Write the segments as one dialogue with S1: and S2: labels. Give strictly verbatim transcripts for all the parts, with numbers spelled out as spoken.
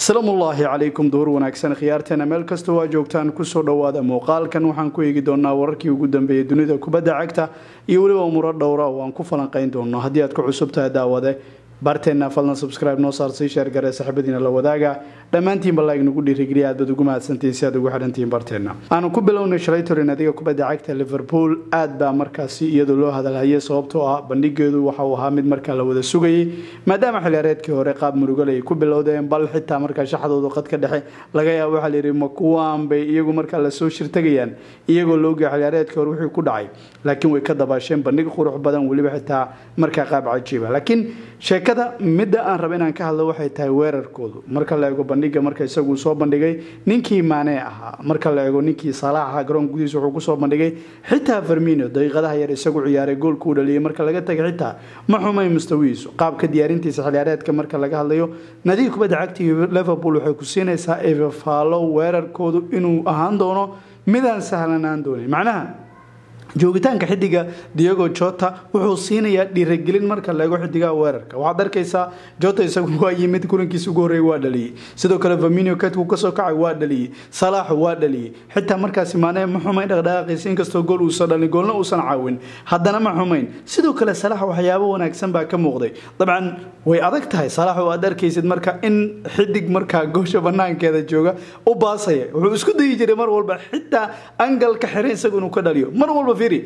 S1: السلام الله عليكم دور wanaagsan khiyaarteena meel kasta waa joogtaan ku soo dhawaada muuqaalkan waxaan ku eegi doonaa wararkii ugu dambeeyay dunida kubadda cagta iyo waliba umuro dhowr ah oo aan ku falanqeyn doono haddii aad ku cusub tahay daawade barteena fadlan subscribe noo saar si share garee saxibadiina la wadaaga dhamaantiin ba like nagu dhiirigeliya aad bad ugu mahadsantiin si aad ugu xidhantiin barteena aanu ku bilownay shalay torin adiga kubadda cagta Liverpool aad baa markaasi iyadoo loo hadalhayay sababtoo ah bandhigeedu waxa uu ahaa mid markaa la wada sugayay maadaama xiliyaareedkii hore qaab murugal ay ku bilowdeen bal xitaa markaa shaxdooda qad ka dhexe laga yaabo waxa la yiri ma kuwaan bay iyagu markaa la soo shirtagayaan iyagoo looga xiliyaareedkii hore wixii ku dhacay laakiin way ka dabaasheen bandhig qurux badan waliba xitaa markaa qaab cajiib ah laakiin sheekada midda aan rabo inaan ka hadlo waxay tahay weerarkoodu marka la eego bandhiga marka isagu soo bandhigay ninkii Mane ahaa marka la eego ninkii Salah garoon gudihiisa wuxuu ku soo bandhigay xitaa Firmino daqiiqadaha yar isagu ciyaaray goolku u dhaliyay marka laga tagay xitaa ma xumay mustawiisu qaabka diyaarintiisa xiliyaareedka marka laga hadlayo nadiif kubadda cagta Liverpool waxay ku siinaysaa Eva Fallow weerarkoodu inuu ahaan doono midaan sahlanaan doonin macnaha joogitaanka xidiga Diego Jota wuxuu siinayaa dhiirigelin marka laga xidiga weerarka waxa arkaysaa Jota isagu waa yimid kulankiisa ugu horeeyay waa dhaliyay sidoo kale Firmino kadku ka soo kacay waa dhaliyay Salah waa dhaliyay xitaa markaas Mane ma xumayn dhaqdhaqaaqiisa inkastoo gool uu soo dhalin goolna uu san caawin haddana ma xumayn sidoo kale Salah waxyaabo wanaagsan baa ka muuqday dabcan way adag tahay Salah oo aad arkaysid marka in xidig marka goosha banaankeeda jooga u baasaya wuxuu isku dayay jiray mar walba xitaa angalka xiran isagu inuu ka dhaliyo mar walba فيري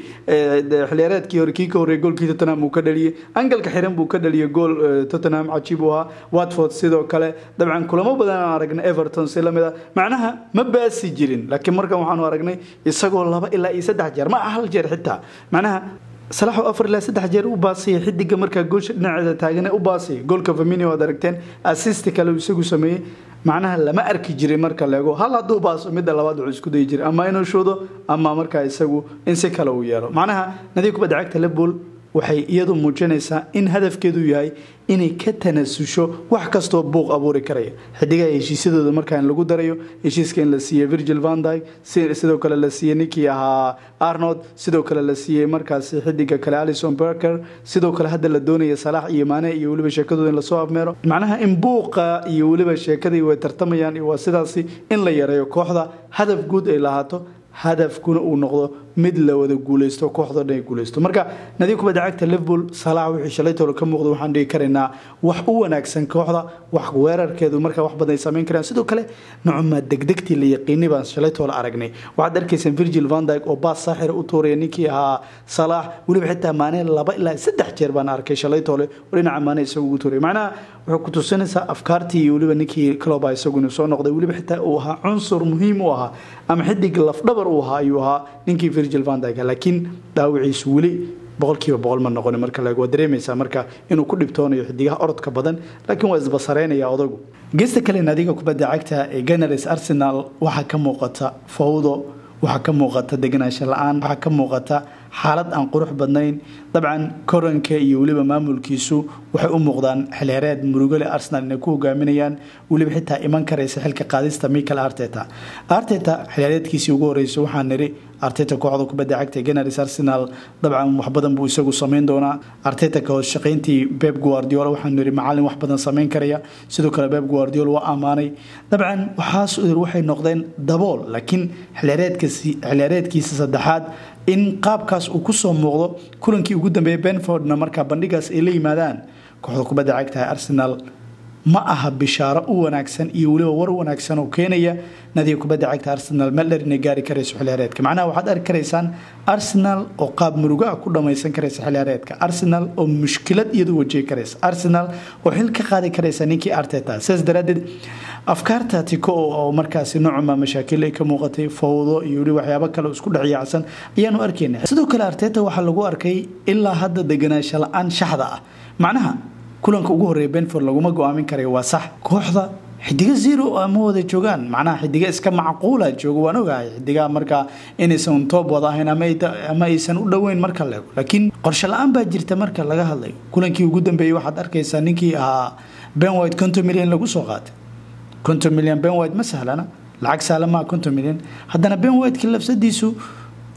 S1: حليرات كيور كيكو رجول كي توتنهام وكدليه أنقل كحرم وكدليه جول توتنهام عجيبوها واتفورد سيدو كله طبعا كل ما بدنا رجنا إيفرتون سلام هذا معناها ما بس يجرين لكن مركب وحنا رجنا يسقوا الله إلا يسدح جر ما أهل جر حتى معناها صلاح أفر لا سدح جر وباسي حد جمرك جوش نعذ تاجنا وباسي جول كفميني ودرجتين أسيست كلو يسقوا سميه معناها لما أركي جري مركا لقو هلا دو باس مدة لواد عسكو دي جري أما إنه شو ده أما مركا يسقو إنسك لو يارو معناها نديكو بدعك تلبول وحي يدو موجنيسا إن هدف كدو ياي إني كتنسوشو wax kasto buuq abuuri karaya xidiga heshiisyada markaan lagu darayo heshiiskan la siiyay Virgil van Dijk sidoo kale la siiyay Nicky aha Arnold sidoo kale la siiyay markaas xidiga kale Alisson Becker sidoo kale hadda la doonayo Salah iyo Mane iyo waliba sheekadooda in la soo afmeero macnaha in buuqa iyo waliba sheekadii way tartamayaan iyo sidaasi in la yareeyo kooxda hadaf guud ay lahaato hadafkuna uu noqdo mid la wada guuleysto kooxda dhan guuleysto marka nadiif kubadda cagta Liverpool Salah wixii shalay toolo ka muuqdo waxaan dhigi kareynaa wax u wanaagsan kooxda wax weerarkeedu marka wax badan sameyn karaan sidoo kale nocma degdegtii la yaqiinay baan shalay toolo aragnay waxaad arkaysan Virgil van Dijk oo baas saaxir u tooriyay ninkii ahaa Salah waliba xitaa Mane laba ilaa saddex jeer baan arkay shalay toolo dhinaca Mane isagu u tooriyay macnaha wuxuu ku tusinaysaa afkaartii waliba ninkii Klopp isagu inuu soo noqday waliba xitaa uu ahaa cunsur muhiim u ahaa ama xidig laf dhabar u ahaa ayuu ahaa ninkii Virgil van Dijk laakiin daawiciisu wali boqolkiiba boqol ma noqon marka laga dareemaysa marka inuu ku dhibtoonayo xidigaha orodka badan laakiin waa isbasareynaya odagu geesta kale nadiga kubadda cagta ee Gunners Arsenal waxa ka muuqata fawdo waxa ka muuqata deganaansho la'aan waxa ka muuqata xaalad aan qurux badnayn dabcan koranka iyo waliba maamulkiisu waxay u muuqdaan xilheereed murugale Arsenal inay ku hogaaminayaan waliba xitaa iman karaysa xilka qaadista Mikel Arteta Arteta xilheereedkiisii ugu horeysay waxaan niri Arteta kooxda kubadda cagta Gunners Arsenal dabcan wax badan buu isagu sameyn doonaa Arteta ka hoos shaqeyntii Pep Guardiola waxaan niri macallin wax badan sameyn karaya sidoo kale Pep Guardiola waa amaanay dabcan waxaas waxay noqdeen dabool laakiin xilheereedkiisii xilheereedkiisii saddexaad in qaabkaas uu ku soo muuqdo kulankii ugu dambeeyay Brentfordna marka bandhigaas ay la yimaadaan kooxda kubadda cagta Arsenal ma aha bishaaro u wanaagsan iyo waliba war wanaagsan oo keenaya nadiif kubadda cagta Arsenal Miller inay gaari karayso xiliyaareedka macnaha waxaad arki karaysaan Arsenal oo qaab muruga ku dhamaysan karaysa xiliyaareedka Arsenal oo mushkilad iyadu wajihi karaysa Arsenal oo xil ka qaadi karaysa ninkii Arteta saas daradeed afkaarta tiko oo markaas noocma mashaakil ay ka muuqatay fawdo iyo wali waxyaabo kale isku dhaxyacsan ayaanu arkaynaa sidoo kale Arteta waxa lagu arkay ilaa hadda deganaansho la'aan shaxda ah macnaha kulanka ugu horeeyay Brentford laguma go'aamin karay waa sax kooxda xidiga zero ama wada joogan macnaha xidiga iska macquula joogo waan ogahay xidiga marka inaysan top wada ahayn ama ama aysan u dhaweyn marka la laakiin qorshe la'aan baa jirta marka laga hadlayo kulankii ugu dambeeyay waxaad arkaysaa ninkii ahaa Ben White konton milyan lagu soo qaatay konton milyan Ben White ma sahlana lacag saalama konton milyan haddana Ben White ka labsadiisu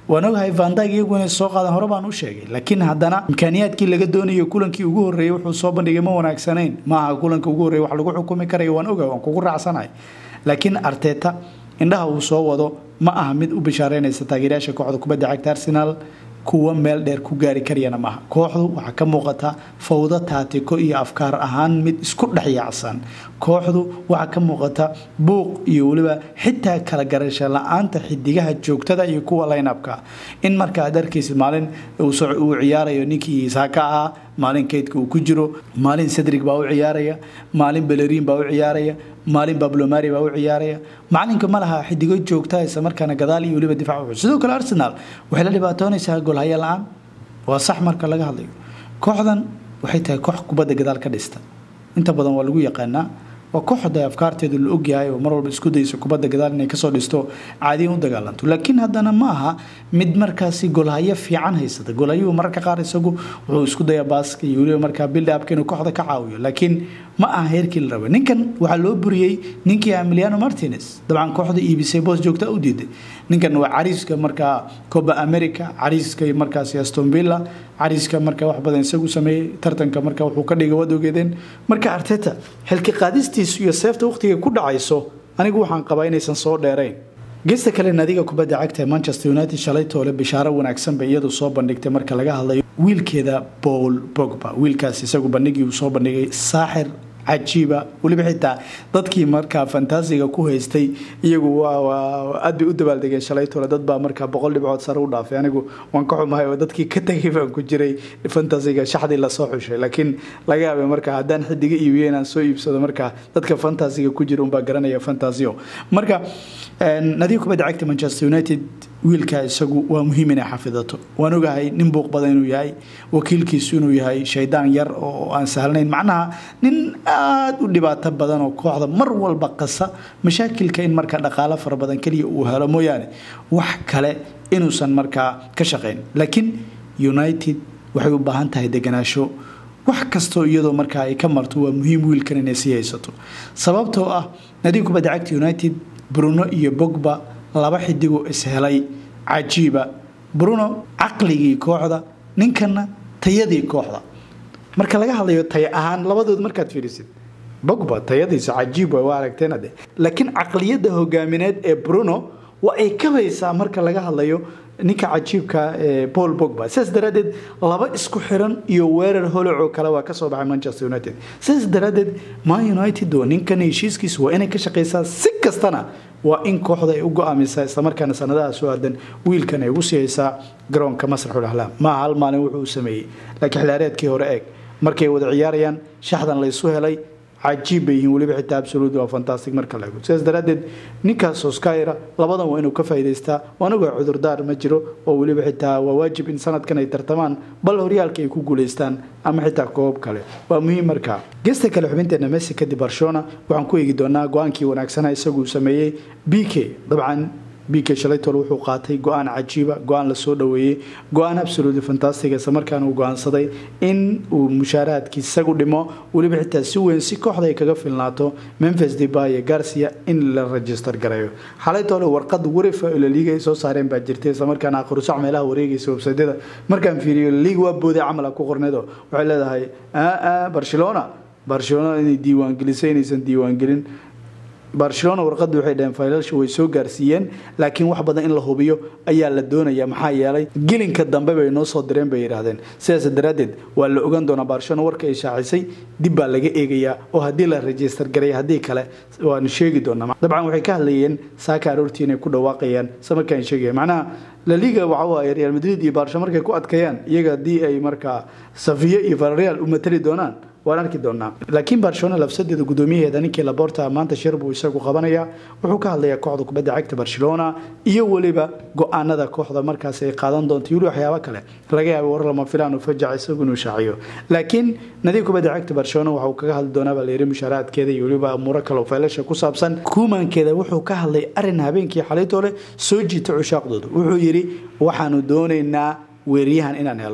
S1: waan ogahay Van Dijk iyaguna soo qaadan hore baan u sheegay laakiin haddana imkaaniyaadkii laga doonayo kulankii ugu horeeyay wuxuu soo bandhigay ma wanaagsaneyn maaha kulanka ugu horeeyay wax lagu xukumi karayo waan ogahay waan kugu raacsanahay laakiin Arteta indhaha uu soo wado ma aha mid u bishaareynaysa taageerayaasha kooxda kubadda cagta Arsenal kuwa meel dheer ku gaari karayana maaha kooxdu waxa ka muuqata fawdo taatiko iyo afkaar ahaan mid isku dhaxyaacsan kooxdu waxa ka muuqata buuq iyo waliba xitaa kala garasho la'aanta xidigaha joogtada iyo kuwa line-upka in marka aad arkaysid maalin uu soo uu ciyaarayo ninkii Saka ah maalin keydka uu ku jiro maalin Cedric baa u ciyaaraya maalin Bellerin baa u ciyaaraya maalin Pablo Mari baa u ciyaaraya maalinka malaha xidigo joogta isla markaana gadaal iyo waliba difaac sidoo kale Arsenal waxay la dhibaatoonaysaa gool haya la'aan waa sax marka laga hadlayo kooxdan waxay tahay koox kubadda gadaal ka dhista inta badan waa lagu yaqaanaa waa kooxda afkaarteedu la ogyahay oo mar walba isku dayso kubadda gadaal inay ka soo dhisto caadi u dagaalanto laakiin haddana ma aha mid markaasi gool haya fiican haysata gool hayuhu mararka qaar isagu wuxuu isku dayaa baaska iyo waliba markaa build up inuu kooxda ka caawiyo laakiin ma aha heerkii la rabay ninkan waxaa loo buriyay ninkii Emiliano Martinez dabcan kooxda iibisay boos joogta u diiday ninkan waa cariiska markaa Copa America cariiska markaas Aston Villa cariiska markaa wax badan isagu sameeyay tartanka markaa wuxuu ka dhigay wadogeedeen marka Arteta xilki qaadistiisu iyo seefta waqtiga ku dhacayso anigu waxaan qabaa inaysan soo dheerayn geesta kale nadiga kubadda cagta ee Manchester United shalay toole bishaaro wanaagsan bay iyadu soo bandhigtay marka laga hadlayo wiilkeeda Paul Pogba wiilkaas isagu bandhigii uu soo bandhigay saaxir cajiiba waliba xitaa dadkii markaa fantasiga ku haystay iyagu waa aad bay u dabaaldegeen shalay toole dad baa markaa boqol dhibcood sare u dhaafay anigu waan ka xumahay oo dadkii ka tagay baan ku jiray fantasiga shaxdii la soo xushay laakiin laga yaabay markaa haddaan xidiga iibiyeen aan soo iibsado markaa dadka fantasiga ku jira unbaa garanaya fantasio marka nadiga kubadda cagta Manchester United wiilka isagu waa muhiim inay xafidato waan ogahay nin buuq badan inuu yahay wakiilkiisu inuu yahay shaydaan yar oo aan sahlanayn macnaha nin aad u dhibaato badan oo kooxda mar walba qasa mashaakilka in marka dhaqaale fara badan kaliya uu helo mooyaane wax kale inuusan markaa ka shaqeyn laakiin United waxay u baahan tahay deganaansho wax kasto iyadoo markaa ay ka marto waa muhiim wiilkan inay sii haysato sababtoo ah nadiga kubadda cagta United Bruno iyo Pogba laba xidigo is helay cajiiba Bruno aqligii kooxda ninkana tayadii kooxda marka laga hadlayo tay ahaan labadood markaad fiirisid Pogba tayadiisa cajiib waa aragteen ade laakiin aqliyada hogaamineed ee Bruno waa ay ka haysaa marka laga hadlayo ninka cajiibka ee Paul Pogba sidaas daraadeed laba isku xiran iyo weerar holoco kale waa ka soo baxay Manchester United sidaas daraadeed Man United oo ninkan heshiiskiisa waa inay ka shaqeysaa si kastana waa in kooxda ay u go'aamisaa isla markaana sanadaha soo aadan wiilkan ay ugu siiyaysaa garoonka Masraxul Ahlam ma hal maalin wuxuu sameeyay laakiin xilaareedkii hore eeg markay wada ciyaarayaan shaxdan la isu helay cajiib yihiin waliba xitaa absolute waa fantastic marka la eego sidaas daraadeed ninka Solskjaer labadan waa inuu ka faa'iideystaa waanaga cudurdaar ma jiro oo waliba xitaa waa waajib in sanadkan ay tartamaan bal horyaalka ay ku guuleystaan ama xitaa koob kale waa muhiim marka geesta kale xubinteena Messi kadib Barcelona waxaan ku eegi doonaa go'aankii wanaagsan isagu sameeyay B K dabcan B K shalay toole wuxuu qaatay go'aan cajiiba go'aan la soo dhaweeyay go'aan absolute fantastic ah markaan uu go'aansaday in uu mushaaraadkiisa isagu dhimo waliba xitaa si weyn si kooxda ay kaga filnaato Memphis Depay iyo Garcia in la register gareeyo xalay toole warqad warifa ila liiga ay soo saareen baa jirtay isla markaan aqoon sac meelaha wareegaysa website-da markaan fiiriyo liiga waa booday camal ku qorneedo waxay leedahay aa Barcelona Barcelona inay diiwaan gelisay inaysan diiwaan gelin Barcelona warqadu waxay dheen faylalshu way soo gaarsiiyeen laakiin wax badan in la hubiyo ayaa la doonayaa maxaa yeelay gilinka dambe bay noo soo direen bay yiraahdeen sidaas daraadeed waa la ogaan doonaa Barcelona warka ay shaacisay dib baa laga eegayaa oo hadii la register garay hadii kale waan sheegi doonaa dabcan waxay ka hadlayeen Saka aroortii inay ku dhawaaqayaan samarkaan sheegay macnaha La Liga waxa Real Madrid iyo Barcelona markay ku adkayaan iyaga hadii ay marka Sevilla iyo Villarreal u matali doonaan waan arki doonaa laakiin Barcelona lafsadeeda gudoomiyaheeda ninkii Laporta maanta shir buu isagu qabanaya wuxuu ka hadlayaa kooxda kubadda cagta Barcelona iyo waliba go'aanada kooxda markaas ay qaadan doonto iyo waxyaabo kale laga yaabo war lama filaan oo fajac isagu inuu shaaciyo laakiin nadiga kubadda cagta Barcelona waxa uu kaga hadli doonaa baleeri mushaaraadkeeda iyo waliba amuro kale oo faylasha ku saabsan kumankeeda wuxuu ka hadlay arin habeenkii xalay toole soo jiitay cushaqdooda wuxuu yiri waxaanu doonaynaa weeriyahan inaan helno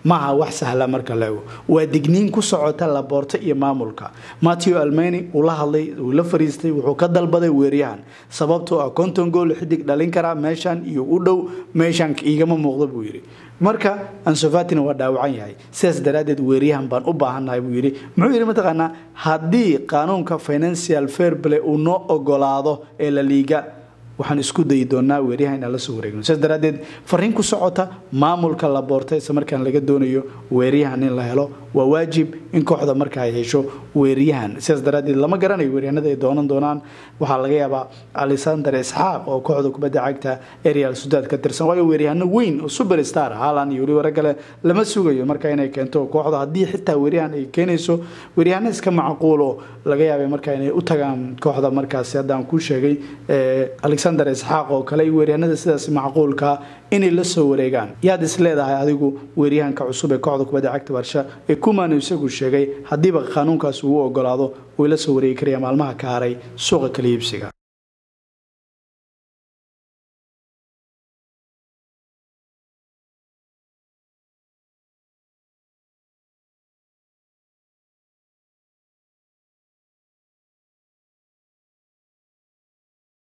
S1: maaha wax sahla marka leego waa digniin ku socota Laporte iyo maamulka. Matteo Almani uu la hadlay uu la fariistay wuxuu ka dalbaday weeryahan sababtoo ah konton gool xidig dhalin kara meeshan iyo u dhow meeshan igama muuqdo buu yiri. marka Ansu Fati waa dhaawacan yahay sidaas daraadeed weeryahan baan u baahanahay buu yiri. muxuu yiri mataqaana hadii qaanuunka financial fair play uu noo ogolaado ee La Liga waxaan isku dayi doonaa weeryahan la soo wareegno sidaas daraadeed fariin ku socota maamulka Laporte isla markaan laga doonayo weeryahan in la helo waa waajib in kooxda marka ay hesho weeryahan sidaas daraadeed lama garanayo weeryahanada ay doonan doonaan waxa laga yaabaa Alexander Isxaaq oo kooxda kubadda cagta Real Sociedad ka tirsan waayo weeryahan weyn oo superstar Haaland iyo waliba ragale lama sugayo marka inay keento kooxda hadii xitaa weeryahan ay keenayso weeryahan iska macquul oo laga yaabay marka inay u tagaan kooxda markaas hadaan ku sheegay ee Alexander Isxaaq oo kale weeryahanada sidaas macquulka inay la soo wareegaan yaad is leedahay adigu weeryahanka cusub ee kooxda kubadda cagta Barca ee Koeman isagu sheegay hadiiba qaanuunkaas uu ogolaado oo la soo wareegi kariya maalmaha ka haray suuqa kala iibsiga.